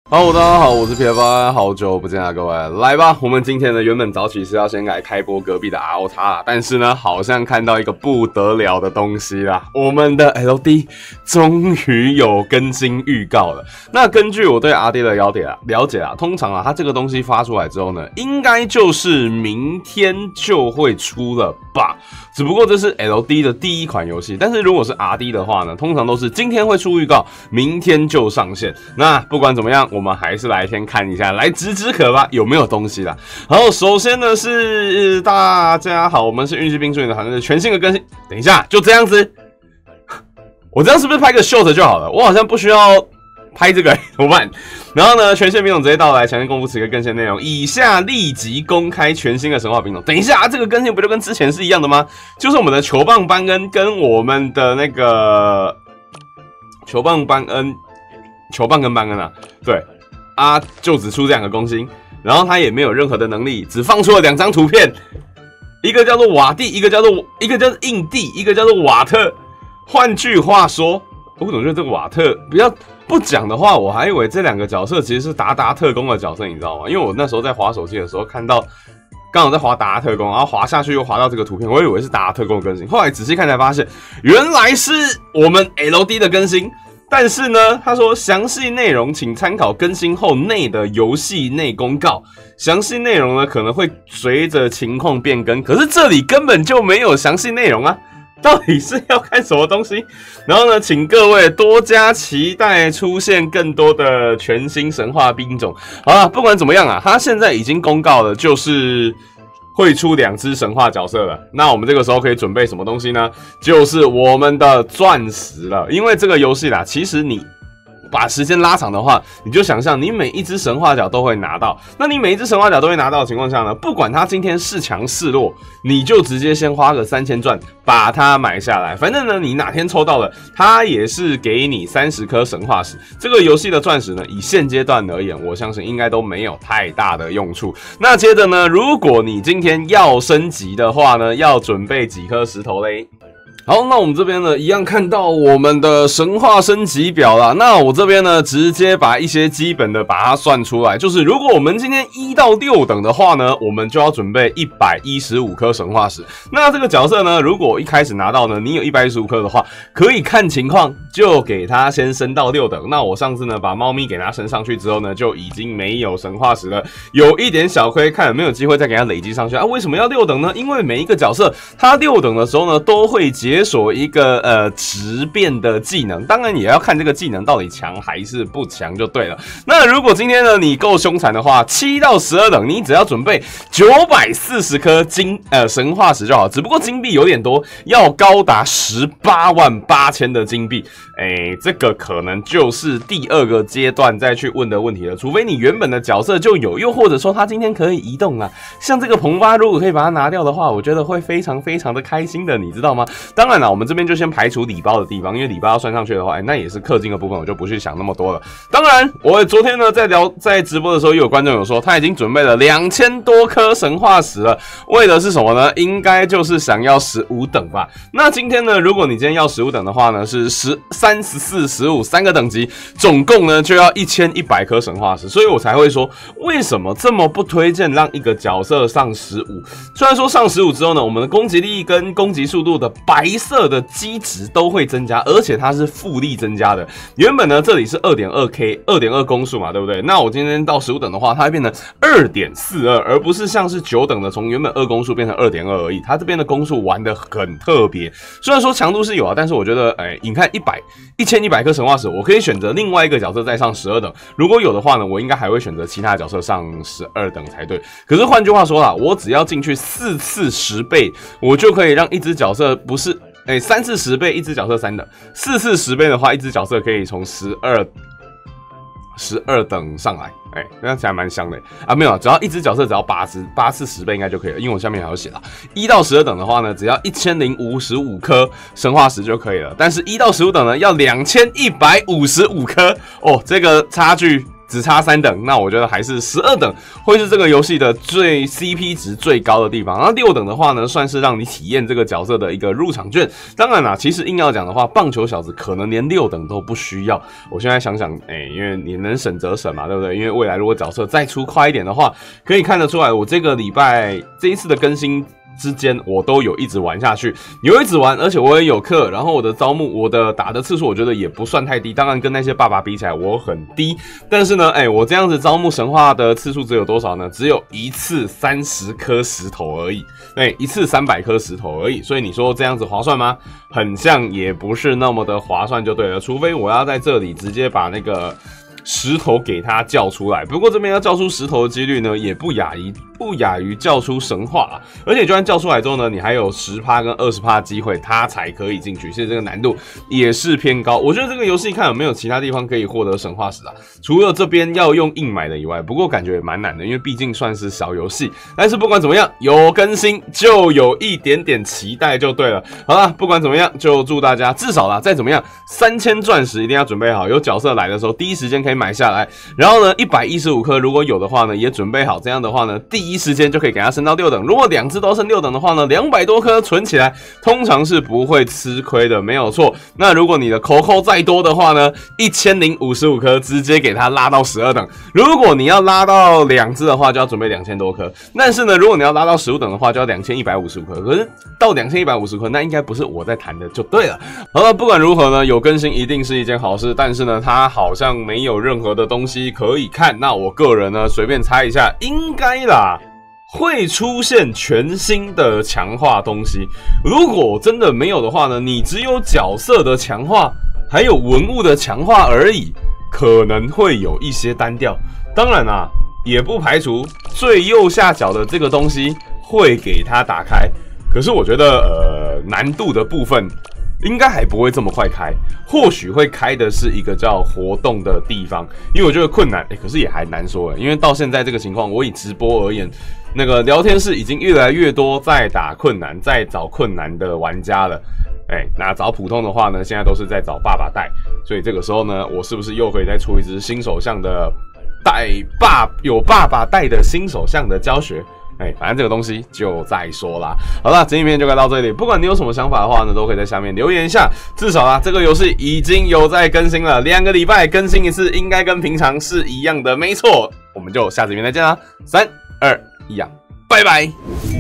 Hello， 大家好，我是 PF， 好久不见啊，各位，来吧，我们今天呢原本早起是要先来开播隔壁的 RO 啦，但是呢好像看到一个不得了的东西啦，我们的 LD 终于有更新预告了。那根据我对 RD 的了解啊，通常啊它这个东西发出来之后呢，应该就是明天就会出了吧。只不过这是 LD 的第一款游戏，但是如果是 RD 的话呢，通常都是今天会出预告，明天就上线。那不管怎么样，我们还是来先看一下，来止渴吧，有没有东西啦。好，首先呢是大家好，我们是运气兵术营的团队，全新的更新。等一下，就这样子，我这样是不是拍个 short 就好了？我好像不需要拍这个，怎么办？然后呢，全新兵种直接到来，强烈公布此个更新内容。以下立即公开全新的神话兵种。等一下，这个更新不就跟之前是一样的吗？就是我们的球棒班恩跟我们的那个球棒跟班恩啊，对啊，就只出这两个更新，然后他也没有任何的能力，只放出了2张图片，一个叫做瓦蒂，一个叫做印地，一个叫做瓦特。换句话说，我总觉得这个瓦特比较不讲的话，我还以为这两个角色其实是达达特工的角色，你知道吗？因为我那时候在滑手机的时候看到，刚好在滑达达特工，然后滑下去又滑到这个图片，我以为是达达特工的更新，后来仔细看才发现，原来是我们 LD 的更新。但是呢，他说详细内容请参考更新后内的游戏内公告，详细内容呢可能会随着情况变更，可是这里根本就没有详细内容啊。到底是要看什么东西？然后呢，请各位多加期待出现更多的全新神话兵种。好了，不管怎么样啊，他现在已经公告了，就是会出2只神话角色了。那我们这个时候可以准备什么东西呢？就是我们的钻石了。因为这个游戏啦，其实你把时间拉长的话，你就想象你每一只神话角都会拿到。那你每一只神话角都会拿到的情况下呢，不管它今天是强是弱，你就直接先花个3000钻把它买下来。反正呢，你哪天抽到了，它也是给你30颗神话石。这个游戏的钻石呢，以现阶段而言，我相信应该都没有太大的用处。那接着呢，如果你今天要升级的话呢，要准备几颗石头嘞？好，那我们这边呢，一样看到我们的神话升级表啦。那我这边呢，直接把一些基本的把它算出来。就是如果我们今天1到6等的话呢，我们就要准备115颗神话石。那这个角色呢，如果一开始拿到呢，你有115颗的话，可以看情况就给它先升到6等。那我上次呢，把猫咪给它升上去之后呢，就已经没有神话石了，有一点小亏，看有没有机会再给它累积上去啊？为什么要6等呢？因为每一个角色它6等的时候呢，都会解锁一个质变的技能，当然也要看这个技能到底强还是不强就对了。那如果今天呢你够凶残的话，7到12等你只要准备940颗神话石就好，只不过金币有点多，要高达188000的金币。这个可能就是第2个阶段再去问的问题了，除非你原本的角色就有，又或者说他今天可以移动啊。像这个彭巴如果可以把它拿掉的话，我觉得会非常非常的开心的，你知道吗？当然了，我们这边就先排除礼包的地方，因为礼包要算上去的话，那也是氪金的部分，我就不去想那么多了。当然，我昨天呢在直播的时候，又有观众有说他已经准备了2000多颗神话石了，为的是什么呢？应该就是想要15等吧。那今天呢，如果你今天要15等的话呢，是13、14、15 3个等级，总共呢就要1100颗神话石，所以我才会说为什么这么不推荐让一个角色上15。虽然说上15之后呢，我们的攻击力跟攻击速度的白色的基值都会增加，而且它是复利增加的。原本呢这里是 2.2K 2.2 攻速嘛，对不对？那我今天到15等的话，它会变成 2.42， 而不是像是9等的从原本2攻速变成 2.2 而已。它这边的攻速玩得很特别，虽然说强度是有啊，但是我觉得你看1100颗神话石，我可以选择另外一个角色再上12等。如果有的话呢，我应该还会选择其他角色上12等才对。可是换句话说啦，我只要进去4次10倍，我就可以让一只角色不是3次10倍，一只角色3等；4次10倍的话，一只角色可以从12等上来。那起来蛮香的啊！没有，只要一只角色只要8次10倍应该就可以了，因为我下面还有写了。1到12等的话呢，只要1055颗神话石就可以了。但是1到15等呢，要2155颗哦，这个差距只差3等，那我觉得还是12等会是这个游戏的最 CP 值最高的地方。那6等的话呢，算是让你体验这个角色的一个入场券。当然啦，其实硬要讲的话，棒球小子可能连6等都不需要。我现在想想，因为你能省则省嘛，对不对？因为未来如果角色再出快一点的话，可以看得出来，我这个礼拜这一次的更新之间，我都有一直玩下去，有一直玩，而且我也有氪，然后我的招募，我的打的次数，我觉得也不算太低，当然跟那些爸爸比起来，我很低，但是呢，我这样子招募神话的次数只有多少呢？只有一次30颗石头而已，一次300颗石头而已，所以你说这样子划算吗？很像也不是那么的划算就对了，除非我要在这里直接把那个石头给它叫出来，不过这边要叫出石头的几率呢，也不亚于叫出神话啊。而且就算叫出来之后呢，你还有10%跟20%的机会，它才可以进去，所以这个难度也是偏高。我觉得这个游戏看有没有其他地方可以获得神话石啊？除了这边要用硬买的以外，不过感觉也蛮难的，因为毕竟算是小游戏。但是不管怎么样，有更新就有一点点期待就对了。好啦，不管怎么样，就祝大家至少啦，再怎么样，3000钻石一定要准备好，有角色来的时候第一时间可以买下来。然后呢，115颗如果有的话呢，也准备好，这样的话呢，第一时间就可以给它升到6等。如果2只都升6等的话呢，200多颗存起来，通常是不会吃亏的，没有错。那如果你的口口再多的话呢，1055颗直接给它拉到12等。如果你要拉到2只的话，就要准备2000多颗。但是呢，如果你要拉到15等的话，就要2155颗。可是到2150颗，那应该不是我在谈的，就对了。好了，不管如何呢，有更新一定是一件好事，但是呢，它好像没有任何的东西可以看。那我个人呢，随便猜一下，应该啦，会出现全新的强化东西。如果真的没有的话呢，你只有角色的强化，还有文物的强化而已，可能会有一些单调。当然啦，也不排除最右下角的这个东西会给它打开。可是我觉得，难度的部分应该还不会这么快开，或许会开的是一个叫活动的地方，因为我觉得困难，可是也还难说，因为到现在这个情况，我以直播而言，那个聊天室已经越来越多在打困难、在找困难的玩家了。那找普通的话呢，现在都是在找爸爸带，所以这个时候呢，我是不是又可以再出一支新手相的有爸爸带的新手相的教学？反正这个东西就再说啦。好啦，这影片就该到这里。不管你有什么想法的话呢，都可以在下面留言一下。至少啦，这个游戏已经有在更新了，2个礼拜更新一次，应该跟平常是一样的，没错。我们就下次影片再见啦，3、2、1，拜拜。